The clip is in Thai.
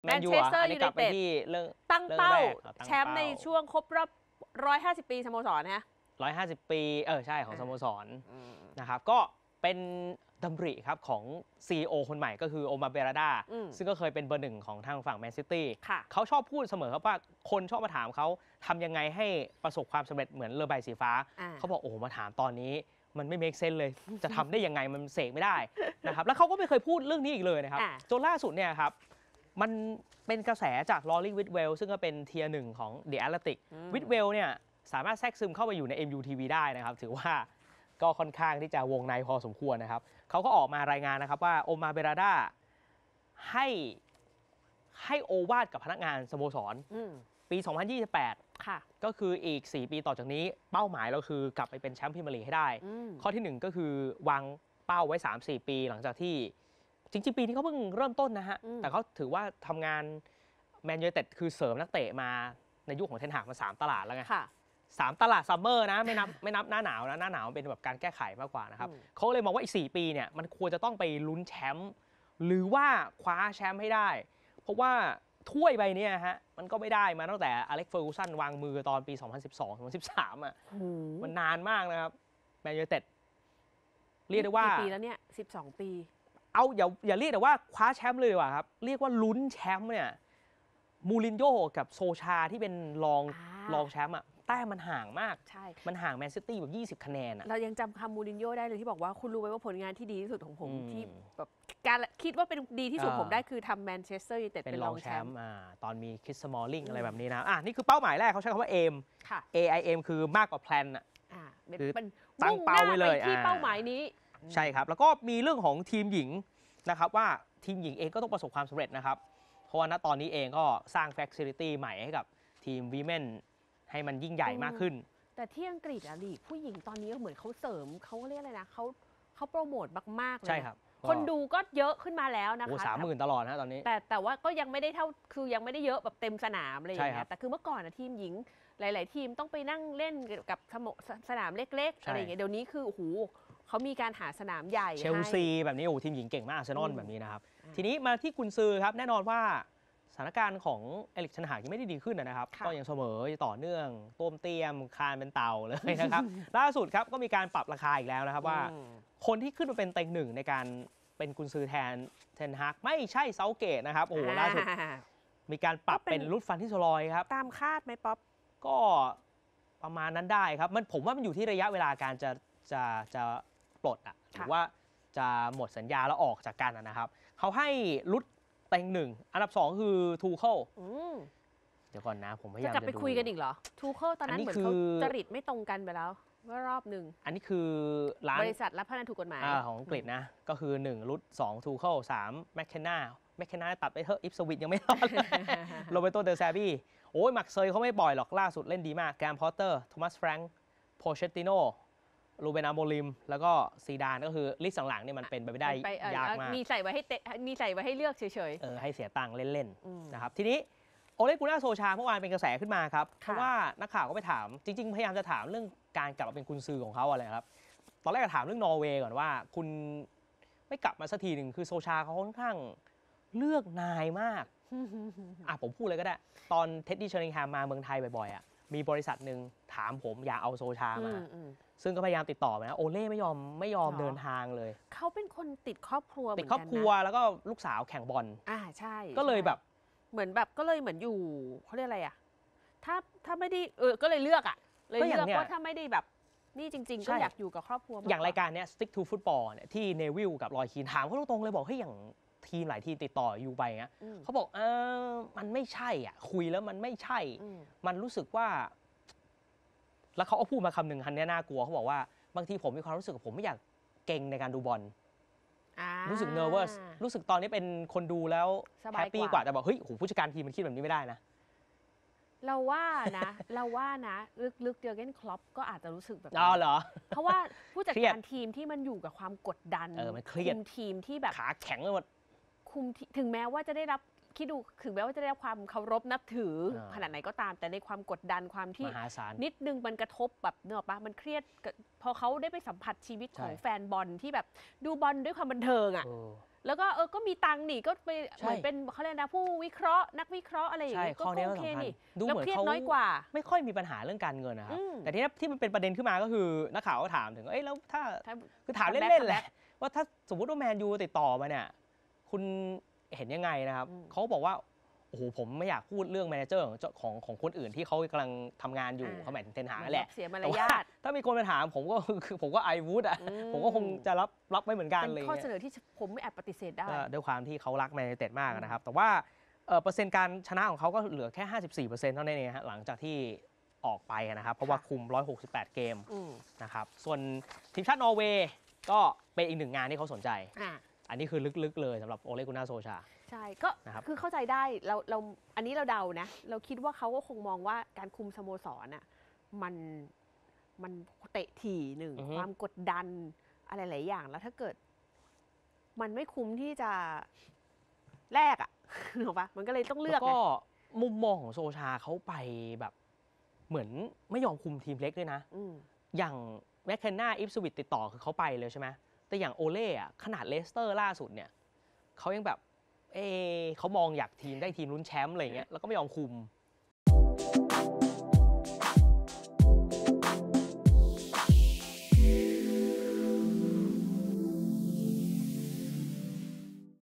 แมนเชสเตอร์ยูไนเต็ดตั้งเป้าแชมป์ในช่วงครบรอบ150 ปีสโมสรนะ 150 ปีใช่ของสโมสรนะครับก็เป็นดำริครับของ CEO คนใหม่ก็คือโอมาเบราดาซึ่งก็เคยเป็นเบอร์หนึ่งของทางฝั่งแมนซิตี้เขาชอบพูดเสมอครับว่าคนชอบมาถามเขาทำยังไงให้ประสบความสำเร็จเหมือนเรือใบสีฟ้าเขาบอกโอ้มาถามตอนนี้มันไม่เมคเซนส์เลยจะทำได้ยังไงมันเสกไม่ได้นะครับแล้วเขาก็ไม่เคยพูดเรื่องนี้อีกเลยนะครับจนล่าสุดเนี่ยครับมันเป็นกระแสจากลอรี่วิทเวลซึ่งก็เป็นเทียร์หนึ่งของเดอะแอตเลติกวิทเวลเนี่ยสามารถแทรกซึมเข้าไปอยู่ใน MUTV ได้นะครับถือว่าก็ค่อนข้างที่จะวงในพอสมควรนะครับเขาก็ออกมารายงานนะครับว่าโอมาเบราดาให้โอวาทกับพนักงานสโมสรปี 2028 ค่ะก็คืออีก 4 ปีต่อจากนี้เป้าหมายเราคือกลับไปเป็นแชมป์พรีเมียร์ลีกให้ได้ข้อที่ 1 ก็คือวางเป้าไว้ 3-4 ปีหลังจากที่จริงๆปีนี้เขาเพิ่งเริ่มต้นนะฮะแต่เขาถือว่าทำงานแมนยูไนเต็ดคือเสริมนักเตะมาในยุคของเทนฮากมา3 ตลาดแล้วไง3 ตลาดซัมเมอร์นะไม่นับหน้าหนาวนะหน้าหนาวเป็นแบบการแก้ไขมากกว่านะครับเขาเลยมองว่าอีก 4 ปีเนี่ยมันควรจะต้องไปลุ้นแชมป์หรือว่าคว้าแชมป์ให้ได้เพราะว่าถ้วยใบนี้ฮะมันก็ไม่ได้มาตั้งแต่อเล็กซ์เฟอร์กูสันวางมือตอนปี 2012-2013 อ่ะมันนานมากนะครับแมนยูไนเต็ดเรียกได้ว่ากี่ปีแล้วเนี่ย12 ปีเอาอย่าเรียกแต่ว่าคว้าแชมป์เลยดีกว่าครับเรียกว่าลุ้นแชมป์เนี่ยมูรินโญ่กับโซชาที่เป็นรองแชมป์อ่ะแต้มมันห่างมากใช่มันห่างแมนซิตี้แบบ20 คะแนนอ่ะเรายังจำคำมูรินโญ่ได้เลยที่บอกว่าคุณรู้ไหมว่าผลงานที่ดีที่สุดของผมที่แบบการคิดว่าเป็นดีที่สุดผมได้คือทำแมนเชสเตอร์ยูไนเต็ดเป็นรองแชมป์ตอนมีคริส สมอลลิงอะไรแบบนี้นะนี่คือเป้าหมายแรกเขาใช้คำว่า aim AIM คือมากกว่าแพลนคือตั้งเป้าไว้เลยที่เป้าหมายนี้ใช่ครับแล้วก็มีเรื่องของทีมหญิงนะครับว่าทีมหญิงเองก็ต้องประสบความสำเร็จนะครับเพราะว่าณตอนนี้เองก็สร้าง facility ใหม่ให้กับทีม Women ให้มันยิ่งใหญ่มากขึ้นแต่ที่อังกฤษอะลีกผู้หญิงตอนนี้เหมือนเขาเสริมเขาเรียกอะไรนะเขาโปรโมทมากๆเลยใช่ครับคนดูก็เยอะขึ้นมาแล้วนะคะ 30,000 ตลอดนะตอนนี้แต่ว่าก็ยังไม่ได้เท่าคือยังไม่ได้เยอะแบบเต็มสนามอะไรอย่างเงี้ยแต่คือเมื่อก่อนทีมหญิงหลายๆทีมต้องไปนั่งเล่นกับสนามเล็กๆอะไรอย่างเงี้ยเดี๋ยวนี้คือโอ้โหเขามีการหาสนามใหญ่เชลซีแบบนี้โอ้ทีมหญิงเก่งมากอาร์เซนอลแบบนี้นะครับทีนี้มาที่กุนซือครับแน่นอนว่าสถานการณ์ของเอริก เทนฮากยังไม่ได้ดีขึ้นนะครับก็ยังเสมอต่อเนื่องต้มเตี้ยมคานเป็นเต่าเลยนะครับ ล่าสุดครับก็มีการปรับราคาอีกแล้วนะครับว่าคนที่ขึ้นมาเป็นเต็งหนึ่งในการเป็นกุนซือแทนเทนฮากไม่ใช่เซาเกตนะครับโอ้โหล่าสุดมีการปรับเป็นลุดฟันที่โซลอยครับตามคาดไหมป๊อปก็ประมาณนั้นได้ครับผมว่ามันอยู่ที่ระยะเวลาการจะปลดหรือว่าจะหมดสัญญาแล้วออกจากกันนะครับเขาให้ลุดเต็งหนึ่งอันดับ2คือทูเคิลเดี๋ยวก่อนนะผมพยายามจะกลับไปคุยกันอีกเหรอทูเคิลตอนนั้นเหมือนเขาจริตไม่ตรงกันไปแล้วว่ารอบหนึ่งอันนี้คือร้านบริษัทรับพนันถูกกฎหมายของอังกฤษนะก็คือ1ลุด2ทูเคิล3แมคเคนนาตัดไปเถอะอิปสวิตยังไม่รอดโรเบโตเดอแซบี้โอ้ยมักเซยเขาไม่ปล่อยหรอกล่าสุดเล่นดีมากแกรมพอตเตอร์โทมัสแฟรงค์โพเชตติโนรูเบน อาโมลิมแล้วก็ซีดานก็คือลิสต์หลังๆนี่มันเป็นไปไม่ได้ยากมากมีใส่ไว้ให้เลือกเฉยๆให้เสียตังค์เล่นๆนะครับทีนี้โอเลกูน่าโซชาเมื่อวานเป็นกระแสขึ้นมาครับเพราะว่านักข่าวก็ไปถามจริงๆพยายามจะถามเรื่องการกลับมาเป็นกุนซือของเขาอะไรครับตอนแรกก็ถามเรื่องนอร์เวย์ก่อนว่าคุณไม่กลับมาสักทีหนึ่งคือโซชาเขาค่อนข้างเลือกนายมากผมพูดเลยก็ได้ตอนเท็ดดี้เชอริงแฮมมาเมืองไทยบ่อยๆมีบริษัทหนึ่งถามผมอยากเอาโซชามาซึ่งก็พยายามติดต่อไปนะโอเล่ไม่ยอมเดินทางเลยเขาเป็นคนติดครอบครัวติดครอบครัวแล้วก็ลูกสาวแข่งบอลใช่ก็เลยแบบเหมือนอยู่เขาเรียกอะไรถ้าไม่ได้ก็เลยเลือกเลยเลือกว่าถ้าไม่ได้แบบนี่จริงๆก็อยากอยู่กับครอบครัวอย่างรายการเนี้ย Stick to Football เนี่ยที่เนวิลกับรอยคีนถามเขาตรงๆเลยบอกให้อย่างทีมหลายทีมติดต่ออยู่ไปเงี้ยเขาบอกมันไม่ใช่คุยแล้วมันไม่ใช่มันรู้สึกว่าแล้วเขาเอาพูดมาคำหนึ่งคันนี้น่ากลัวเขาบอกว่าบางทีผมมีความรู้สึกผมไม่อยากเก่งในการดูบอลรู้สึก nervous รู้สึกตอนนี้เป็นคนดูแล้วแฮปปี้กว่าแต่บอกเฮ้ยผู้จัดการทีมมันคิดแบบนี้ไม่ได้นะเราว่านะลึกๆเจอร์เก้นคล็อปก็อาจจะรู้สึกแบบนี้เหรอเพราะว่าผู้จัดการทีมที่มันอยู่กับความกดดันมันเครียดคุมทีมที่แบบขาแข็งไปหมดคุมถึงแม้ว่าจะได้รับคิดดูถึงแม้ว่าจะได้รับความเคารพนับถือขนาดไหนก็ตามแต่ในความกดดันความที่นิดนึงมันกระทบแบบเนอะปะมันเครียดพอเขาได้ไปสัมผัสชีวิตของแฟนบอลที่แบบดูบอลด้วยความบันเทิงแล้วก็ก็มีตังค์นี่ก็ไปเหมือนเป็นเขาเรียกนะผู้วิเคราะห์นักวิเคราะห์อะไรอย่างเงี้ยก็โอเคนี่ดูเหมือนเขาน้อยกว่าไม่ค่อยมีปัญหาเรื่องการเงินนะครับแต่ที่มันเป็นประเด็นขึ้นมาก็คือนักข่าวก็ถามถึงแล้วถ้าคือถามเล่นๆแหละว่าถ้าสมมติว่าแมนยูติดต่อมาเนี่ยคุณเห็นยังไงนะครับเขาบอกว่าโอ้โหผมไม่อยากพูดเรื่องแมเนเจอร์ของคนอื่นที่เขากำลังทำงานอยู่เขาหมายถึงเทนหางแหละเสียมารยาทถ้ามีคนมาถามผมก็ไอวูดผมก็คงจะรับไว้เหมือนกันเลยเป็นข้อเสนอที่ผมไม่อาจปฏิเสธได้ด้วยความที่เขารักแมนยูไนเต็ดมากนะครับแต่ว่าเปอร์เซ็นต์การชนะของเขาก็เหลือแค่ 54%เท่านั้นเองหลังจากที่ออกไปนะครับเพราะว่าคุม168เกมนะครับส่วนทีมชาตินอร์เวย์ก็เป็นอีกหนึ่งงานที่เขาสนใจอันนี้คือลึกๆเลยสำหรับโอเลกุน่าโซชาใช่ก็คือเข้าใจได้เราอันนี้เราเดานะเราคิดว่าเขาก็คงมองว่าการคุมสโมสรน่ะมันเตะถี่หนึ่งความกดดันอะไรหลายอย่างแล้วถ้าเกิดมันไม่คุ้มที่จะแลกถูกปะมันก็เลยต้องเลือกก็มุมมองของโซชาเขาไปแบบเหมือนไม่ยอมคุมทีมเล็กด้วยนะอย่างแมคเคนนาอิฟสวิตติดต่อคือเขาไปเลยใช่ไหมแต่อย่างโอเล่ขนาดเลสเตอร์ล่าสุดเนี่ยเขายังแบบเขามองอยากทีมได้ทีมลุ้นแชมป์อะไรเงี้ยแล้วก็ไม่ยอมคุม